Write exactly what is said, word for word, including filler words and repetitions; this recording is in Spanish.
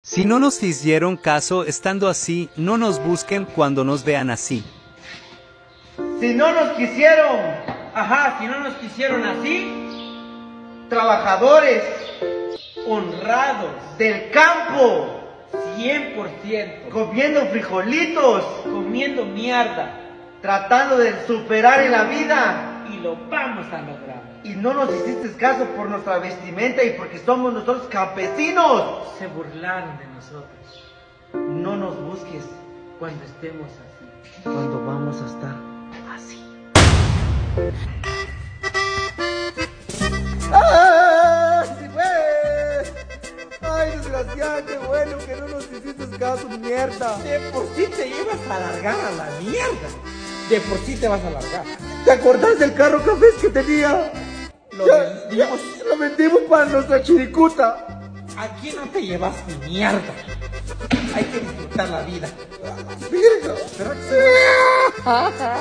Si no nos hicieron caso estando así, no nos busquen cuando nos vean así. Si no nos quisieron, Ajá, si no nos quisieron así, trabajadores honrados, del campo, cien por ciento, comiendo frijolitos, comiendo mierda, tratando de superar en la vida, y lo vamos a lograr. y no nos hiciste caso por nuestra vestimenta y porque somos nosotros campesinos. Se burlaron de nosotros No nos busques cuando estemos así. cuando vamos a estar así. ¡Ah! ¡Sí fue! ¡Ay, desgraciado! ¡Qué bueno que no nos hiciste caso, mierda! De por sí te ibas a largar a la mierda. De por sí te vas a largar. ¿Te acordás del carro café que tenía? Lo Ya, vendimos. ya, lo vendimos para nuestra chiricuta. Aquí no te llevas ni mierda. Hay que disfrutar la vida. Virga. ¿Será que sí?